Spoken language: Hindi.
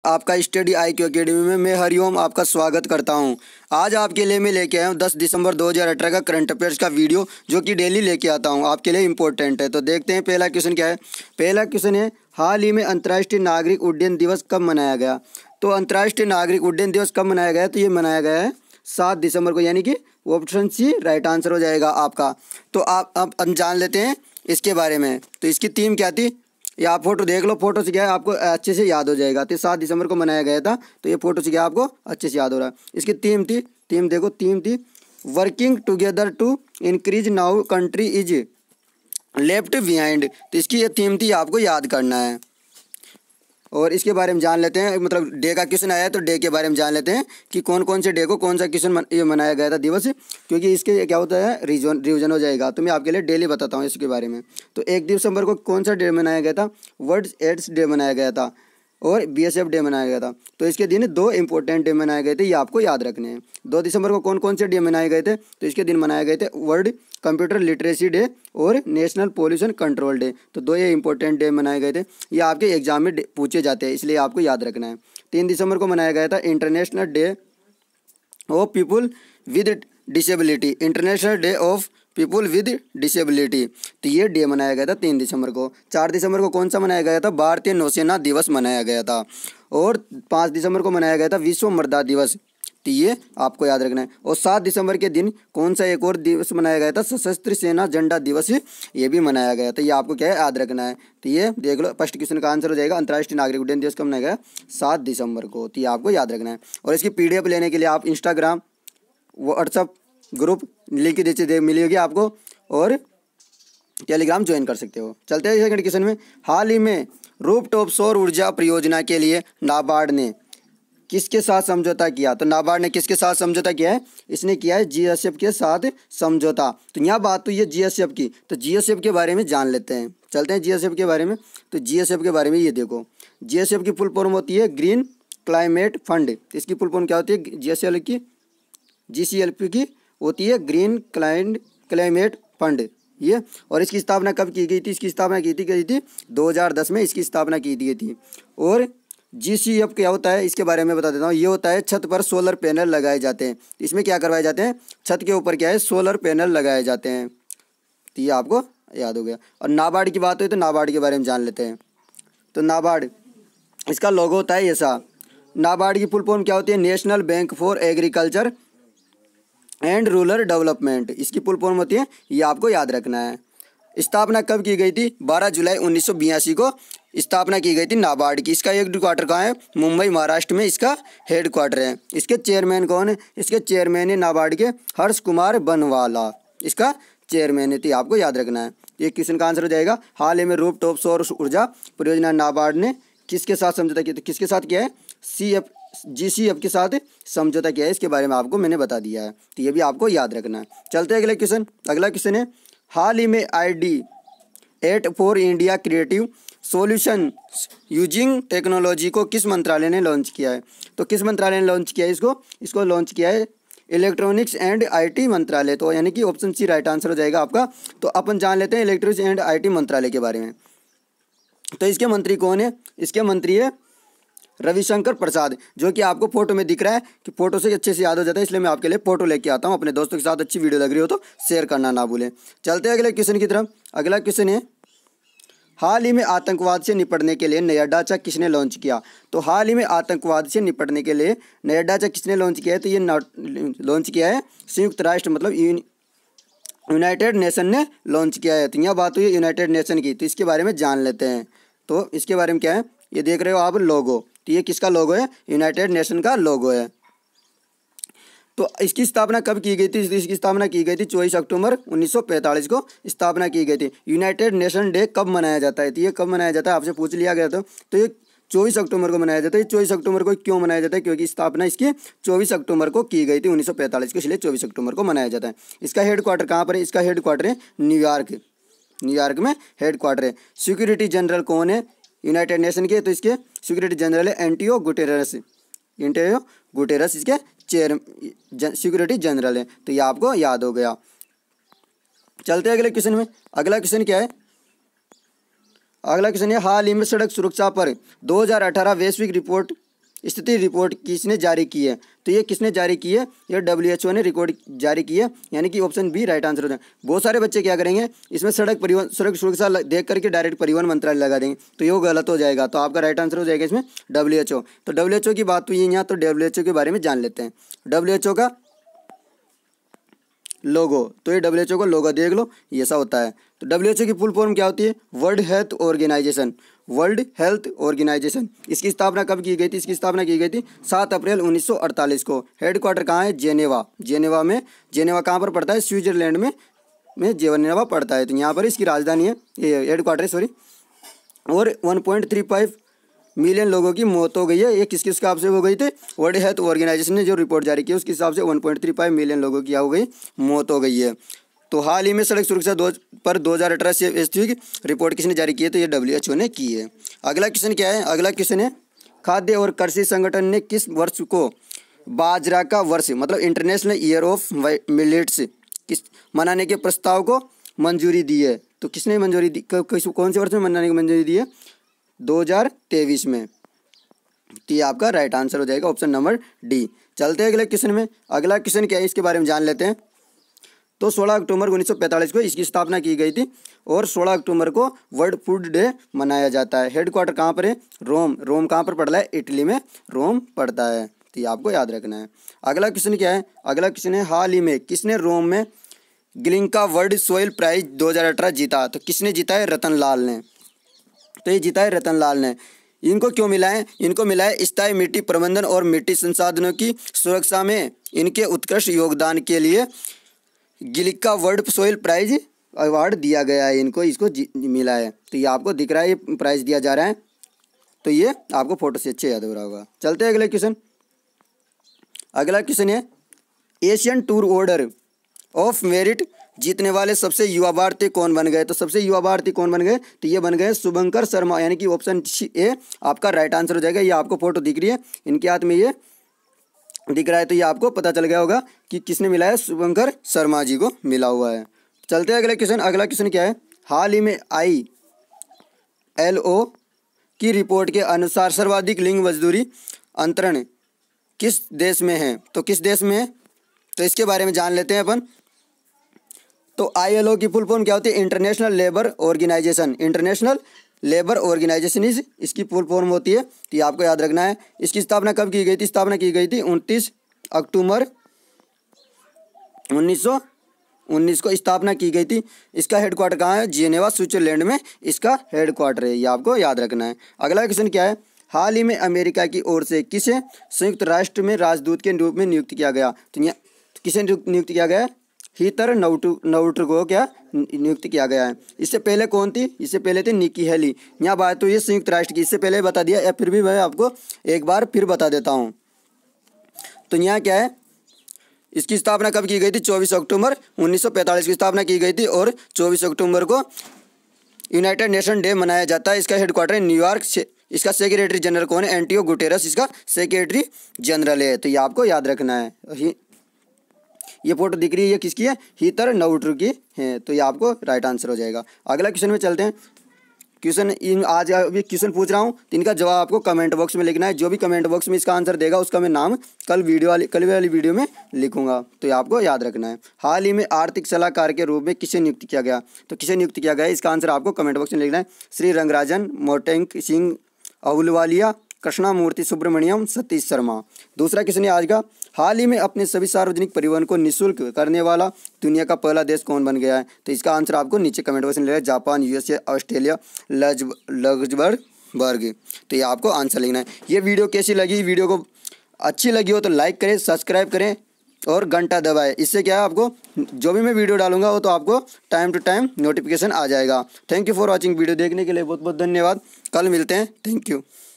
आपका स्टडी IQ एकेडमी में मैं हरिओम आपका स्वागत करता हूं। आज आपके लिए मैं लेके आया हूं 10 दिसंबर 2018 का करंट अफेयर्स का वीडियो, जो कि डेली लेके आता हूं, आपके लिए इम्पोर्टेंट है। तो देखते हैं पहला क्वेश्चन क्या है। पहला क्वेश्चन है, हाल ही में अंतर्राष्ट्रीय नागरिक उड्डयन दिवस कब मनाया गया। तो अंतर्राष्ट्रीय नागरिक उड्डयन दिवस कब मनाया गया है, तो ये मनाया गया है 7 दिसंबर को, यानी कि ऑप्शन सी राइट आंसर हो जाएगा आपका। तो आप अब जान लेते हैं इसके बारे में। तो इसकी थीम क्या थी, ये आप फोटो देख लो, फोटो से क्या है आपको अच्छे से याद हो जाएगा। तो 7 दिसंबर को मनाया गया था, तो ये फोटो से क्या आपको अच्छे से याद हो रहा है। इसकी थीम थी, थीम देखो, थीम थी working together to increase now country is left behind. तो इसकी ये थीम थी, आपको याद करना है। और इसके बारे में जान लेते हैं, मतलब डे का क्वेश्चन आया है तो डे के बारे में जान लेते हैं कि कौन कौन से डे को कौन सा क्वेश्चन ये मनाया गया था दिवस, क्योंकि इसके क्या होता है रिवीजन हो जाएगा। तो मैं आपके लिए डेली बताता हूँ इसके बारे में। तो 1 दिसंबर को कौन सा डे मनाया गया था, वर्ल्ड एड्स डे मनाया गया था और BSF डे मनाया गया था। तो इसके दिन 2 इंपॉर्टेंट डे मनाए गए थे, ये आपको याद रखने हैं। 2 दिसंबर को कौन कौन से डे मनाए गए थे, तो इसके दिन मनाए गए थे वर्ल्ड कंप्यूटर लिटरेसी डे और नेशनल पोल्यूशन कंट्रोल डे। तो 2 ये इंपॉर्टेंट डे मनाए गए थे, ये आपके एग्जाम में पूछे जाते हैं, इसलिए आपको याद रखना है। 3 दिसंबर को मनाया गया था International Day of People with Disability, International Day of People with Disability. तो ये डे मनाया गया था 3 दिसंबर को। 4 दिसंबर को कौन सा मनाया गया था, भारतीय नौसेना दिवस मनाया गया था। और 5 दिसंबर को मनाया गया था विश्व मृदा दिवस, तो ये आपको याद रखना है। और 7 दिसंबर के दिन कौन सा एक और दिवस मनाया गया था, सशस्त्र सेना झंडा दिवस, ये भी मनाया गया। तो ये आपको क्या है याद रखना है। तो ये देख लो, फर्स्ट क्वेश्चन का आंसर हो जाएगा अंतर्राष्ट्रीय नागरिक उड्डयन दिवस कब मनाया गया, 7 दिसंबर को। तो ये आपको याद रखना है। और इसकी PDF लेने के लिए आप इंस्टाग्राम, व्हाट्सअप ग्रुप लिंक नीचे मिलेगी आपको, और टेलीग्राम ज्वाइन कर सकते हो। चलते हैं सेकंड क्वेश्चन में। हाल ही में रूफटॉप सौर ऊर्जा परियोजना के लिए नाबार्ड ने किसके साथ समझौता किया। तो नाबार्ड ने किसके साथ समझौता किया है, इसने किया है GSF के साथ समझौता। तो यहाँ बात हुई है GSF की, तो GSF के बारे में जान लेते हैं। चलते हैं GSF के बारे में। तो GSF के बारे में ये देखो, GSF की फुल फॉर्म होती है ग्रीन क्लाइमेट फंड। इसकी फुल फॉर्म क्या होती है, GCLP की होती है ग्रीन क्लाइमेट फंड ये। और इसकी स्थापना कब की गई थी, इसकी स्थापना की थी 2010 में इसकी स्थापना की गई थी। और GCF क्या होता है, इसके बारे में बता देता हूँ। ये होता है छत पर सोलर पैनल लगाए जाते हैं। इसमें क्या करवाए जाते हैं, छत के ऊपर क्या है सोलर पैनल लगाए जाते हैं। तो ये आपको याद हो गया। और नाबार्ड की बात हुई तो नाबार्ड के बारे में जान लेते हैं। तो नाबार्ड, इसका लोगो होता है ऐसा। नाबार्ड की फुल फॉर्म क्या होती है, National Bank for Agriculture and Rural Development. इसकी फुल फॉर्म होती है, ये आपको याद रखना है। स्थापना कब की गई थी, 12 जुलाई 1982 को स्थापना की गई थी नाबार्ड की। इसका हेड क्वार्टर कहाँ है, मुंबई महाराष्ट्र में इसका हेड क्वार्टर है। इसके चेयरमैन कौन है, इसके चेयरमैन है नाबार्ड के हर्ष कुमार बनवाला, इसका चेयरमैन है। तो आपको याद रखना है। ये क्वेश्चन का आंसर हो जाएगा। हाल ही में रूफटॉप सौर ऊर्जा परियोजना नाबार्ड ने किसके साथ समझौता किया, तो किसके साथ किया है, GCF के साथ समझौता किया है। इसके बारे में आपको मैंने बता दिया है, तो ये भी आपको याद रखना है। चलते हैं अगले क्वेश्चन। अगला क्वेश्चन है, हाल ही में ID8 for India creative solution using technology को किस मंत्रालय ने लॉन्च किया है। तो किस मंत्रालय ने लॉन्च किया है इसको लॉन्च किया है इलेक्ट्रॉनिक्स एंड IT मंत्रालय। तो यानी कि ऑप्शन सी राइट आंसर हो जाएगा आपका। तो अपन जान लेते हैं इलेक्ट्रॉनिक्स एंड IT मंत्रालय के बारे में। तो इसके मंत्री कौन है, इसके मंत्री है रविशंकर प्रसाद, जो कि आपको फोटो में दिख रहा है, कि फोटो से अच्छे से याद हो जाता है, इसलिए मैं आपके लिए फोटो लेके आता हूँ। अपने दोस्तों के साथ अच्छी वीडियो लग रही हो तो शेयर करना ना भूलें। चलते हैं अगले क्वेश्चन की तरफ। अगला क्वेश्चन है, हाल ही में आतंकवाद से निपटने के लिए नया ढांचा किसने लॉन्च किया। तो हाल ही में आतंकवाद से निपटने के लिए नया ढांचा किसने लॉन्च किया है, तो ये लॉन्च किया है संयुक्त राष्ट्र, मतलब यूनाइटेड नेशन ने लॉन्च किया है। तो यहाँ बात हुई है यूनाइटेड नेशन की, तो इसके बारे में जान लेते हैं। तो इसके बारे में क्या है, ये देख रहे हो आप लोगो, तो ये किसका लोगो है, यूनाइटेड नेशन का लोगो है। तो इसकी स्थापना कब की गई थी, इसकी स्थापना की गई थी 24 अक्टूबर 1945 को स्थापना की गई थी। यूनाइटेड नेशन डे कब मनाया जाता है, तो ये कब मनाया जाता है, आपसे पूछ लिया गया था। तो ये 24 अक्टूबर को मनाया जाता है। 24 अक्टूबर को क्यों मनाया जाता है, क्योंकि स्थापना इसकी 24 अक्टूबर को की गई थी 1945 को, इसलिए 24 अक्टूबर को मनाया जाता है। इसका हेड क्वार्टर कहाँ पर है, इसका हेड क्वार्टर है न्यूयॉर्क में हेड क्वार्टर है। सिक्योरिटी जनरल कौन है यूनाइटेड नेशन के, तो इसके सिक्योरिटी जनरल है एंटोनियो गुटेरस इसके सिक्योरिटी जनरल है। तो ये आपको याद हो गया। चलते हैं अगले क्वेश्चन में। अगला क्वेश्चन क्या है, अगला क्वेश्चन है, हाल ही में सड़क सुरक्षा पर 2018 वैश्विक रिपोर्ट स्थिति रिपोर्ट किसने जारी की है? तो ये किसने जारी की है? ये WHO ने रिकॉर्ड जारी की है, यानी कि ऑप्शन बी राइट आंसर हो जाए। बहुत सारे बच्चे क्या करेंगे, इसमें सड़क सुरक्षा देख करके डायरेक्ट परिवहन मंत्रालय लगा देंगे, तो ये गलत हो जाएगा। तो आपका राइट आंसर हो जाएगा इसमें WHO। तो WHO की बात हुई है यहाँ, तो WHO के बारे में जान लेते हैं। WHO का लोगो, तो ये WHO का लोगो देख लो, ये ऐसा होता है। तो WHO की फुल फॉर्म क्या होती है? World Health Organization. World Health Organization. इसकी स्थापना कब की गई थी? इसकी स्थापना की गई थी 7 अप्रैल 1948 को। हेडक्वार्टर कहाँ है? जेनेवा। जेनेवा कहाँ पर पड़ता है? स्विट्जरलैंड में जेनेवा पड़ता है। तो यहाँ पर इसकी राजधानी है, ये हेडक्वार्टर है, सॉरी। और 1.35 मिलियन लोगों की मौत हो गई है। ये किसके हिसाब से हो गई थी? वर्ल्ड हेल्थ ऑर्गेनाइजेशन ने जो रिपोर्ट जारी की उसके हिसाब से 1.35 मिलियन लोगों की हो गई मौत हो गई है। तो हाल ही में सड़क सुरक्षा पर 2018 से वैश्विक रिपोर्ट किसने जारी की है? तो ये WHO ने की है। अगला क्वेश्चन क्या है? अगला क्वेश्चन है खाद्य और कृषि संगठन ने किस वर्ष को बाजरा का वर्ष मतलब इंटरनेशनल ईयर ऑफ मिलेट्स किस मनाने के प्रस्ताव को मंजूरी दी है? तो किसने मंजूरी दी? कौन से वर्ष में मनाने की मंजूरी दी है? 2023 में। तो ये आपका राइट आंसर हो जाएगा ऑप्शन नंबर डी। चलते हैं अगले क्वेश्चन में। अगला क्वेश्चन क्या है इसके बारे में जान लेते हैं। तो 16 अक्टूबर 1945 को इसकी स्थापना की गई थी और 16 अक्टूबर को वर्ल्ड फूड डे मनाया जाता है। हेडक्वार्टर कहाँ पर है? रोम। रोम कहाँ पर पड़ता है? इटली में रोम पड़ता है। तो ये आपको याद रखना है। अगला क्वेश्चन क्या है? अगला क्वेश्चन है हाल ही में किसने रोम में ग्लिंका वर्ल्ड सोइल प्राइज 2018 जीता? तो किसने जीता है? रतन लाल ने। तो ये जीता है रतन लाल ने। इनको क्यों मिला है? इनको मिला है स्थायी मिट्टी प्रबंधन और मिट्टी संसाधनों की सुरक्षा में इनके उत्कृष्ट योगदान के लिए Glinka World Soil Prize award दिया गया है इनको, इसको मिला है। तो ये आपको दिख रहा है, ये प्राइज दिया जा रहा है। तो ये आपको फोटो से अच्छे याद हो रहा होगा। चलते हैं अगले क्वेश्चन। अगला क्वेश्चन है Asian Tour Order of Merit जीतने वाले सबसे युवा भारतीय कौन बन गए? तो सबसे युवा भारतीय कौन बन गए? तो ये बन गए शुभंकर शर्मा, यानी कि ऑप्शन ए आपका राइट आंसर हो जाएगा। ये आपको फोटो दिख रही है, इनके हाथ में ये दिख रहा है, तो ये आपको पता चल गया होगा कि किसने मिला है? शुभंकर शर्मा जी को मिला हुआ है। चलते हैं अगले क्वेश्चन। अगला क्वेश्चन क्या है? हाल ही में ILO की रिपोर्ट के अनुसार सर्वाधिक लिंग मजदूरी अंतरण किस देश में है? तो किस देश में है? तो इसके बारे में जान लेते हैं अपन। तो ILO की फुल फॉर्म क्या होती है? International Labour Organization. International Labour Organization is इसकी फुल फॉर्म होती है। तो ये आपको याद रखना है। इसकी स्थापना कब की गई थी? स्थापना की गई थी 29 अक्टूबर 1919 को स्थापना की गई थी। इसका हेडक्वार्टर कहाँ है? जेनेवा स्विट्जरलैंड में इसका हेडक्वार्टर है। ये आपको याद रखना है। अगला क्वेश्चन क्या है? हाल ही में अमेरिका की ओर से किसे संयुक्त राष्ट्र में राजदूत के रूप में नियुक्त किया गया? तो यहाँ किसे नियुक्त किया गया? हीथर नाउट को क्या नियुक्त किया गया है। इससे पहले कौन थी? इससे पहले थी निकी हेली। यहाँ बात हुई है संयुक्त राष्ट्र की, इससे पहले बता दिया, या फिर भी मैं आपको एक बार फिर बता देता हूँ। तो यहाँ क्या है? इसकी स्थापना कब की गई थी? 24 अक्टूबर 1945 की स्थापना की गई थी और 24 अक्टूबर को यूनाइटेड नेशन डे मनाया जाता है। इसका हेडक्वार्टर न्यूयॉर्क से। इसका सेक्रेटरी जनरल कौन है? एंटियो गुटेरस इसका सेक्रेटरी जनरल है। तो ये आपको याद रखना है। ये फोटो दिख रही है, ये किसकी है? हीथर नाउट की है। तो ये आपको राइट आंसर हो जाएगा। अगला क्वेश्चन में चलते हैं। क्वेश्चन आज अभी क्वेश्चन पूछ रहा हूँ, तो इनका जवाब आपको कमेंट बॉक्स में लिखना है। जो भी कमेंट बॉक्स में इसका आंसर देगा उसका मैं नाम कल वाली वीडियो में लिखूंगा। तो ये आपको याद रखना है। हाल ही में आर्थिक सलाहकार के रूप में किसे नियुक्त किया गया? तो किसे नियुक्त किया गया? इसका आंसर आपको कमेंट बॉक्स में लिखना है। श्री रंगराजन, मोटेंक सिंह अहुलवालिया, कृष्णामूर्ति सुब्रमण्यम, सतीश शर्मा। दूसरा क्वेश्चन है आज का। हाल ही में अपने सभी सार्वजनिक परिवहन को निःशुल्क करने वाला दुनिया का पहला देश कौन बन गया है? तो इसका आंसर आपको नीचे कमेंट बॉक्स में लिखना है। Japan, USA, Australia, Luxembourg. तो ये आपको आंसर लिखना है। ये वीडियो कैसी लगी? वीडियो को अच्छी लगी हो तो लाइक करें, सब्सक्राइब करें और घंटा दबाएं। इससे क्या है, आपको जो भी मैं वीडियो डालूंगा वो तो आपको टाइम टू टाइम नोटिफिकेशन आ जाएगा। Thank you for watching. Video देखने के लिए बहुत बहुत धन्यवाद। कल मिलते हैं। Thank you.